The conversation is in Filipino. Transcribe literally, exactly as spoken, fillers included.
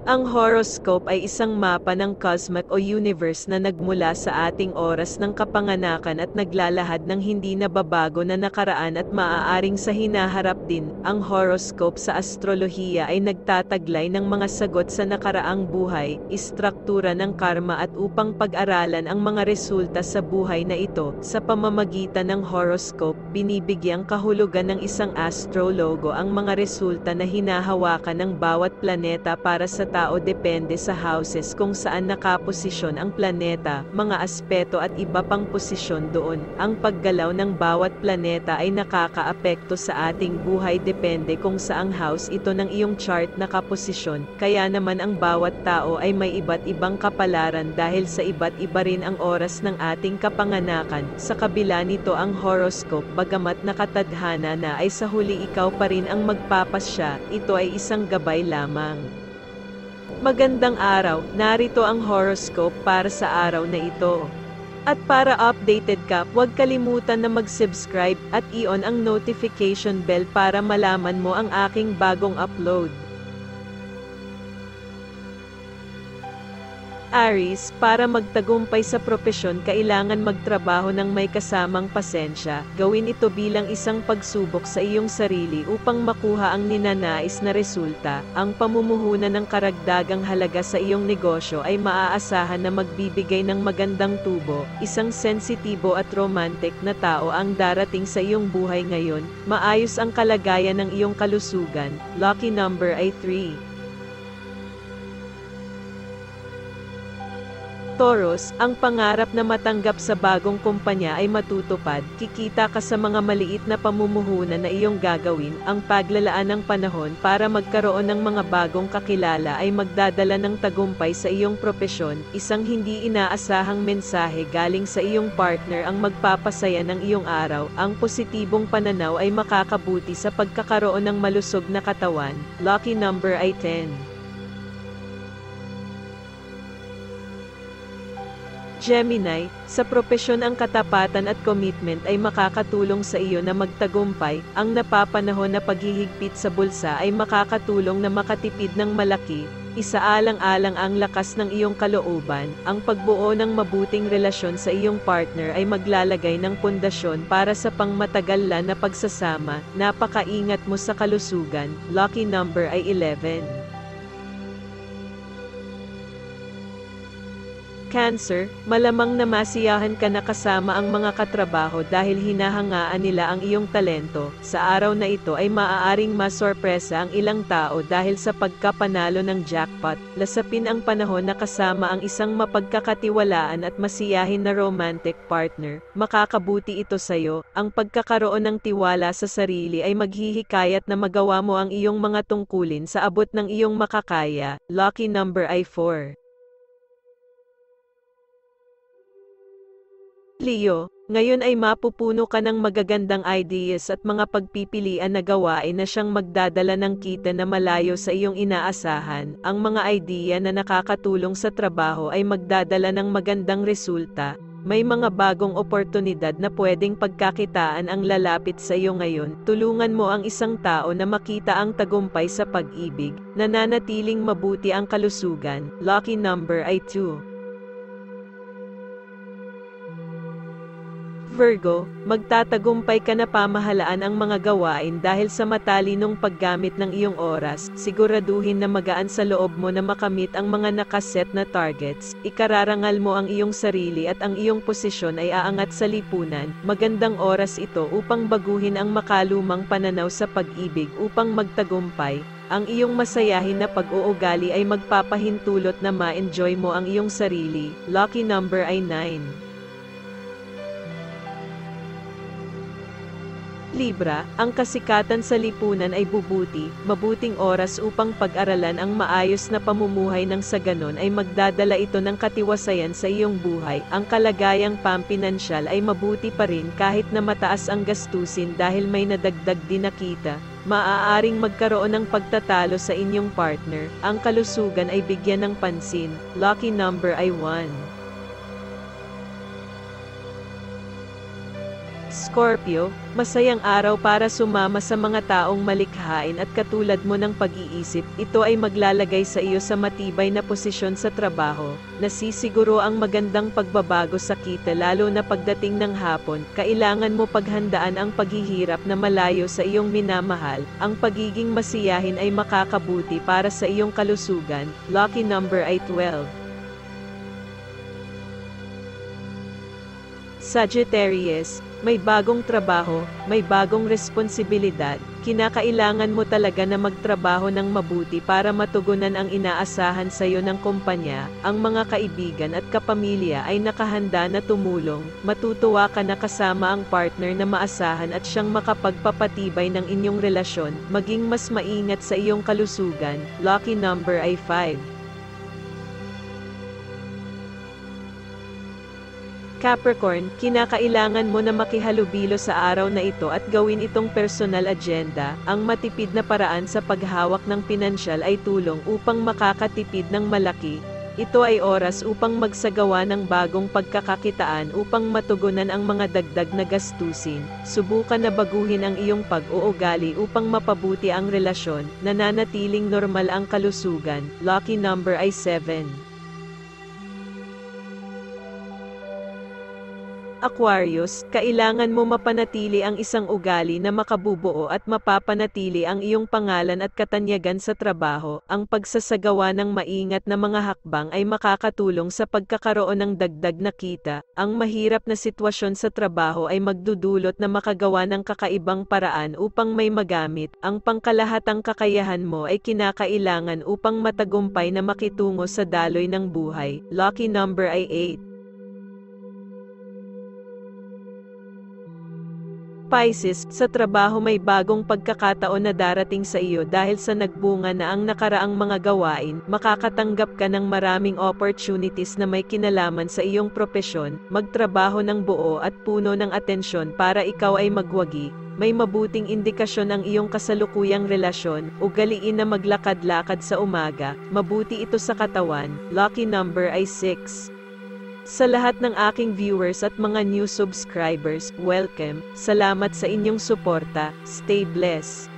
Ang horoscope ay isang mapa ng cosmic o universe na nagmula sa ating oras ng kapanganakan at naglalahad ng hindi nababago na nakaraan at maaaring sa hinaharap din. Ang horoscope sa astrolohiya ay nagtataglay ng mga sagot sa nakaraang buhay, istruktura ng karma at upang pag-aralan ang mga resulta sa buhay na ito. Sa pamamagitan ng horoscope, binibigyang kahulugan ng isang astrologo ang mga resulta na hinahawakan ng bawat planeta para sa tao depende sa houses kung saan nakaposisyon ang planeta, mga aspeto at iba pang posisyon doon. Ang paggalaw ng bawat planeta ay nakakaapekto sa ating buhay depende kung saang house ito ng iyong chart nakaposisyon, kaya naman ang bawat tao ay may iba't ibang kapalaran dahil sa iba't iba rin ang oras ng ating kapanganakan. Sa kabila nito ang horoscope bagamat nakatadhana na ay sa huli ikaw pa rin ang magpapasya, ito ay isang gabay lamang. Magandang araw, narito ang horoscope para sa araw na ito. At para updated ka, huwag kalimutan na mag-subscribe at i-on ang notification bell para malaman mo ang aking bagong upload. Aries, para magtagumpay sa propesyon kailangan magtrabaho ng may kasamang pasensya. Gawin ito bilang isang pagsubok sa iyong sarili upang makuha ang ninanais na resulta. Ang pamumuhunan ng karagdagang halaga sa iyong negosyo ay maaasahan na magbibigay ng magandang tubo. Isang sensitibo at romantic na tao ang darating sa iyong buhay ngayon. Maayos ang kalagayan ng iyong kalusugan. Lucky number ay three. Taurus, ang pangarap na matanggap sa bagong kumpanya ay matutupad. Kikita ka sa mga maliit na pamumuhunan na iyong gagawin. Ang paglalaan ng panahon para magkaroon ng mga bagong kakilala ay magdadala ng tagumpay sa iyong propesyon. Isang hindi inaasahang mensahe galing sa iyong partner ang magpapasaya ng iyong araw. Ang positibong pananaw ay makakabuti sa pagkakaroon ng malusog na katawan. Lucky number ay ten. Gemini, sa propesyon ang katapatan at commitment ay makakatulong sa iyo na magtagumpay. Ang napapanahon na paghihigpit sa bulsa ay makakatulong na makatipid ng malaki. Isaalang-alang ang lakas ng iyong kalooban. Ang pagbuo ng mabuting relasyon sa iyong partner ay maglalagay ng pundasyon para sa pangmatagalan na pagsasama. Napakaingat mo sa kalusugan. Lucky number ay eleven. Cancer, malamang na masiyahan ka na kasama ang mga katrabaho dahil hinahangaan nila ang iyong talento. Sa araw na ito ay maaaring masorpresa ang ilang tao dahil sa pagkapanalo ng jackpot. Lasapin ang panahon na kasama ang isang mapagkakatiwalaan at masiyahin na romantic partner. Makakabuti ito sa iyo. Ang pagkakaroon ng tiwala sa sarili ay maghihikayat na magawa mo ang iyong mga tungkulin sa abot ng iyong makakaya. Lucky number ay four. Leo, ngayon ay mapupuno ka ng magagandang ideas at mga pagpipilian na gawain na siyang magdadala ng kita na malayo sa iyong inaasahan. Ang mga idea na nakakatulong sa trabaho ay magdadala ng magandang resulta. May mga bagong oportunidad na pwedeng pagkakitaan ang lalapit sa iyo ngayon. Tulungan mo ang isang tao na makita ang tagumpay sa pag-ibig. Nananatiling mabuti ang kalusugan. Lucky number ay two. Virgo, magtatagumpay ka na pamahalaan ang mga gawain dahil sa matalinong paggamit ng iyong oras. Siguraduhin na magaan sa loob mo na makamit ang mga nakaset na targets. Ikararangal mo ang iyong sarili at ang iyong posisyon ay aangat sa lipunan. Magandang oras ito upang baguhin ang makalumang pananaw sa pag-ibig upang magtagumpay. Ang iyong masayahin na pag-uugali ay magpapahintulot na ma-enjoy mo ang iyong sarili. Lucky number ay nine. Libra, ang kasikatan sa lipunan ay bubuti, mabuting oras upang pag-aralan ang maayos na pamumuhay ng sa ganon ay magdadala ito ng katiwasayan sa iyong buhay. Ang kalagayang pampinansyal ay mabuti pa rin kahit na mataas ang gastusin dahil may nadagdag din na kita. Maaaring magkaroon ng pagtatalo sa inyong partner. Ang kalusugan ay bigyan ng pansin. Lucky number ay one. Scorpio, masayang araw para sumama sa mga taong malikhain at katulad mo ng pag-iisip. Ito ay maglalagay sa iyo sa matibay na posisyon sa trabaho. Nasisiguro ang magandang pagbabago sa kita lalo na pagdating ng hapon. Kailangan mo paghandaan ang paghihirap na malayo sa iyong minamahal. Ang pagiging masiyahin ay makakabuti para sa iyong kalusugan. Lucky number ay twelve. Sagittarius, may bagong trabaho, may bagong responsibilidad. Kinakailangan mo talaga na magtrabaho ng mabuti para matugunan ang inaasahan sa iyo ng kumpanya. Ang mga kaibigan at kapamilya ay nakahanda na tumulong. Matutuwa ka na kasama ang partner na maasahan at siyang makapagpapatibay ng inyong relasyon. Maging mas maingat sa iyong kalusugan. Lucky number ay five. Capricorn, kinakailangan mo na makihalubilo sa araw na ito at gawin itong personal agenda. Ang matipid na paraan sa paghawak ng pinansyal ay tulong upang makakatipid ng malaki. Ito ay oras upang magsagawa ng bagong pagkakakitaan upang matugunan ang mga dagdag na gastusin. Subukan na baguhin ang iyong pag-uugali upang mapabuti ang relasyon. Nananatiling normal ang kalusugan. Lucky number ay seven. Aquarius, kailangan mo mapanatili ang isang ugali na makabubuo at mapapanatili ang iyong pangalan at katanyagan sa trabaho. Ang pagsasagawa ng maingat na mga hakbang ay makakatulong sa pagkakaroon ng dagdag na kita. Ang mahirap na sitwasyon sa trabaho ay magdudulot na makagawa ng kakaibang paraan upang may magamit. Ang pangkalahatang kakayahan mo ay kinakailangan upang matagumpay na makitungo sa daloy ng buhay. Lucky number ay eight. Pisces, sa trabaho may bagong pagkakataon na darating sa iyo dahil sa nagbunga na ang nakaraang mga gawain. Makakatanggap ka ng maraming opportunities na may kinalaman sa iyong propesyon. Magtrabaho ng buo at puno ng atensyon para ikaw ay magwagi. May mabuting indikasyon ang iyong kasalukuyang relasyon. Ugaliin na maglakad-lakad sa umaga. Mabuti ito sa katawan. Lucky number ay six. Sa lahat ng aking viewers at mga new subscribers, welcome. Salamat sa inyong suporta. Stay blessed.